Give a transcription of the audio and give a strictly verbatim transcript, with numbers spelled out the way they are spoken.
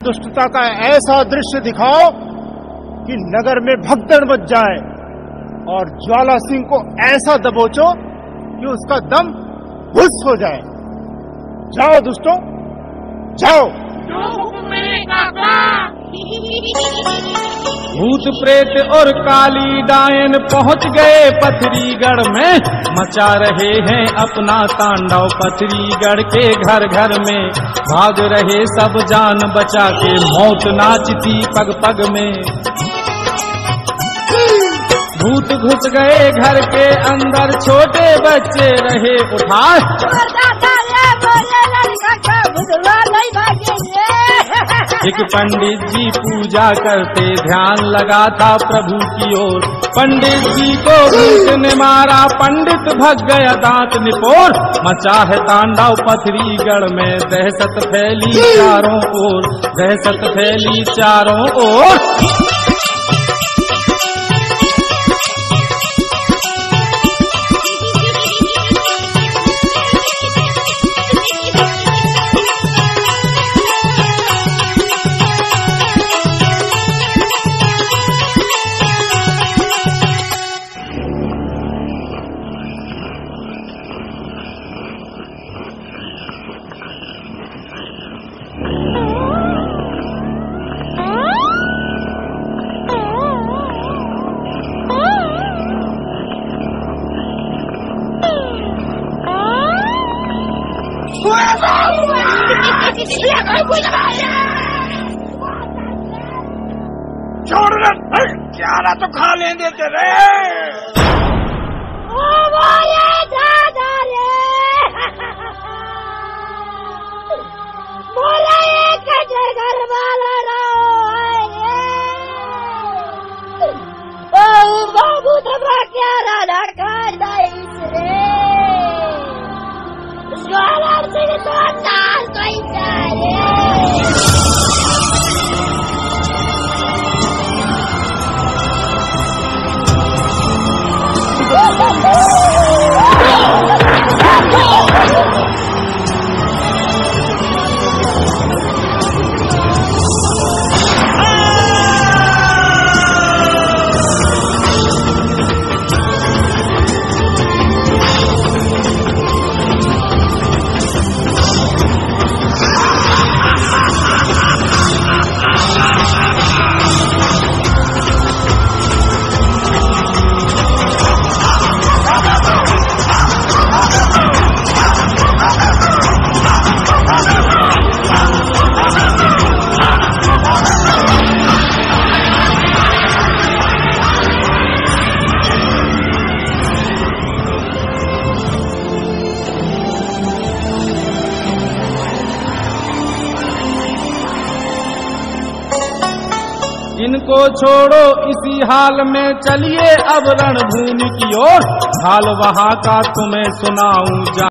दुष्टता का ऐसा दृश्य दिखाओ कि नगर में भगदड़ मच जाए और ज्वाला सिंह को ऐसा दबोचो कि उसका दम घुस हो जाए। जाओ दुष्टों, जाओ। भूत प्रेत और काली डायन पहुंच गए पथरीगढ़ में, मचा रहे हैं अपना तांडव पथरीगढ़ के घर घर में। भाग रहे सब जान बचा के, मौत नाचती पग पग में। भूत घुस गए घर के अंदर, छोटे बच्चे रहे उठाए। एक पंडित जी पूजा करते, ध्यान लगा था प्रभु की ओर। पंडित जी को भूत ने मारा, पंडित भग गया दांत निपोर। मचा है तांडव पथरीगढ़ में, दहशत फैली चारों ओर, दहशत फैली चारों ओर। छोड़ क्या ना तो खा लेंगे तेरे। ओ बोले दादा रे, बोला एक घर वाला रहो रे। ओ बाबू तबरा क्या राधा कर दाइस रे, ज्वाला सिंह तो नाल तो ही जाए। इनको छोड़ो इसी हाल में, चलिए अब रणभूमि की ओर। हाल वहाँ का तुम्हें सुनाऊं जा